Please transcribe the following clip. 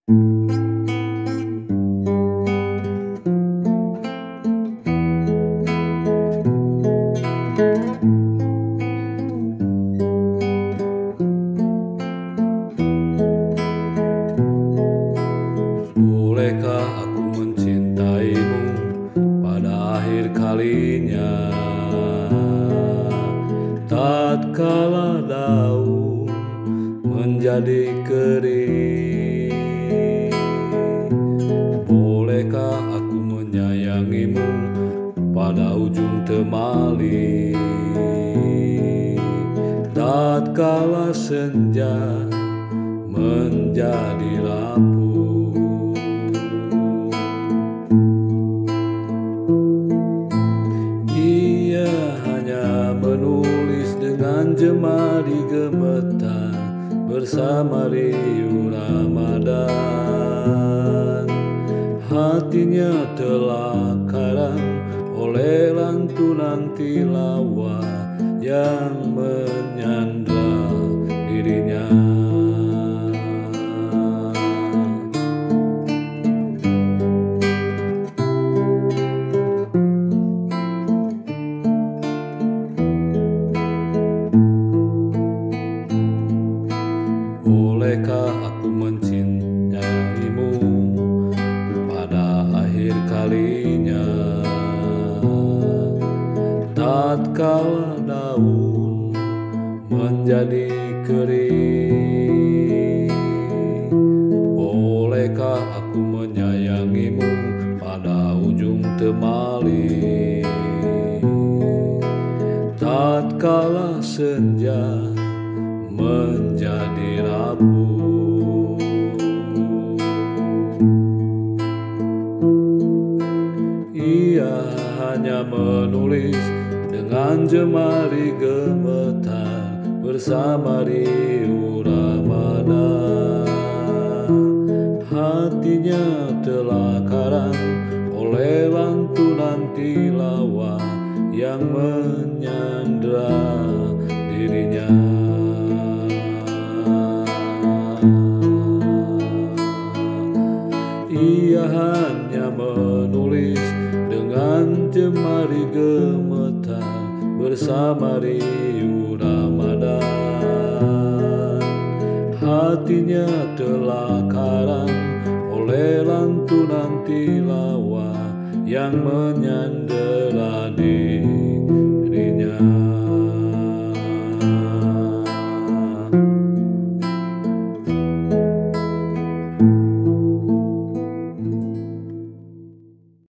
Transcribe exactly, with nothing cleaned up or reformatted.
Bolehkah aku mencintaimu pada akhir kalinya, tatkala daun menjadi kering? Bolehkah aku menyayangimu pada ujung temali, tatkala senja menjadi rapuh? Ia hanya menulis dengan jemari gemetar bersama riuh Ramadan. Hatinya telah karam oleh lantunan tilawah yang menyandra dirinya. Bolehkah aku mencintaimu pada akhir kalinya, tatkala daun menjadi kering? Bolehkah aku menyayangimu pada ujung temali, tatkala senja menjadi rapuh? Ia hanya menulis dengan jemari gemetar bersama riuh Ramadan. Hatinya telah karam oleh lantunan tilawah yang menyandra dirinya. Ia hanya menulis dengan jemari gemetar bersama riuh Ramadan. Hatinya telah karam oleh lantunan tilawah yang menyandra